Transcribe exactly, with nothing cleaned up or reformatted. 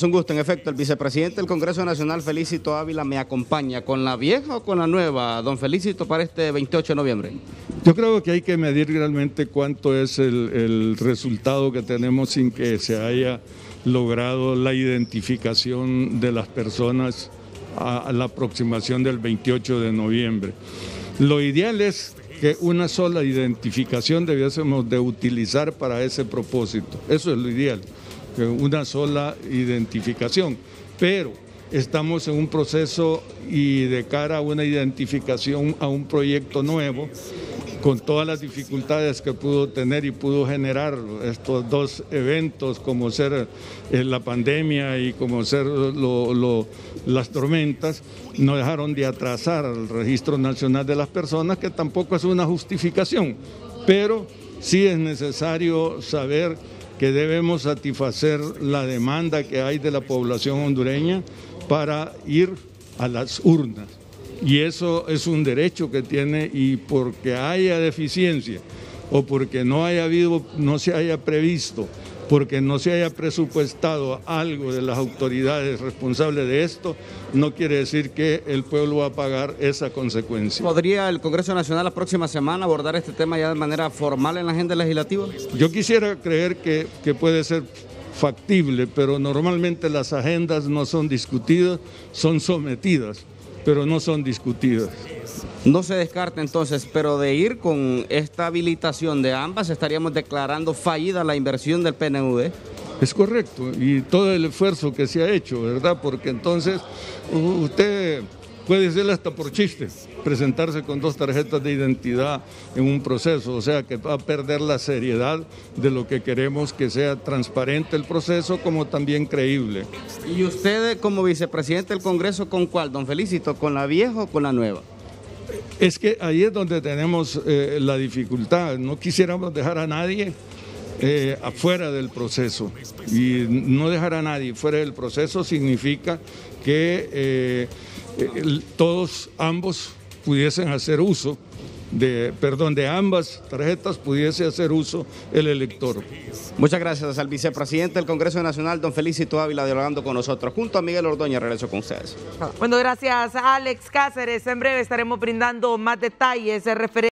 Es un gusto, en efecto, el vicepresidente del Congreso Nacional, Felicito Ávila, me acompaña. ¿Con la vieja o con la nueva, don Felicito, para este veintiocho de noviembre? Yo creo que hay que medir realmente cuánto es el, el resultado que tenemos sin que se haya logrado la identificación de las personas a, a la aproximación del veintiocho de noviembre. Lo ideal es que una sola identificación debiésemos de utilizar para ese propósito. Eso es lo ideal, una sola identificación. Pero estamos en un proceso y de cara a una identificación a un proyecto nuevo, con todas las dificultades que pudo tener y pudo generar estos dos eventos, como ser eh, la pandemia y como ser lo, lo, las tormentas, no dejaron de atrasar el Registro Nacional de las Personas, que tampoco es una justificación, pero sí es necesario saber que debemos satisfacer la demanda que hay de la población hondureña para ir a las urnas. Y eso es un derecho que tiene, y porque haya deficiencia o porque no haya habido, no se haya previsto, porque no se haya presupuestado algo de las autoridades responsables de esto, no quiere decir que el pueblo va a pagar esa consecuencia. ¿Podría el Congreso Nacional la próxima semana abordar este tema ya de manera formal en la agenda legislativa? Yo quisiera creer que, que puede ser factible, pero normalmente las agendas no son discutidas, son sometidas, pero no son discutidas. No se descarta entonces, pero de ir con esta habilitación de ambas, estaríamos declarando fallida la inversión del P N U D. Es correcto, y todo el esfuerzo que se ha hecho, ¿verdad? Porque entonces usted puede decirle hasta por chiste, presentarse con dos tarjetas de identidad en un proceso, o sea que va a perder la seriedad de lo que queremos que sea transparente el proceso, como también creíble. ¿Y usted como vicepresidente del Congreso con cuál, don Felicito? ¿Con la vieja o con la nueva? Es que ahí es donde tenemos eh, la dificultad. No quisiéramos dejar a nadie eh, afuera del proceso, y no dejar a nadie fuera del proceso significa que eh, eh, todos, ambos pudiesen hacer uso de, perdón, de ambas tarjetas pudiese hacer uso el elector. Muchas gracias al vicepresidente del Congreso Nacional, don Felicito Ávila, dialogando con nosotros. Junto a Miguel Ordoña, regreso con ustedes. Bueno, gracias Alex Cáceres. En breve estaremos brindando más detalles referentes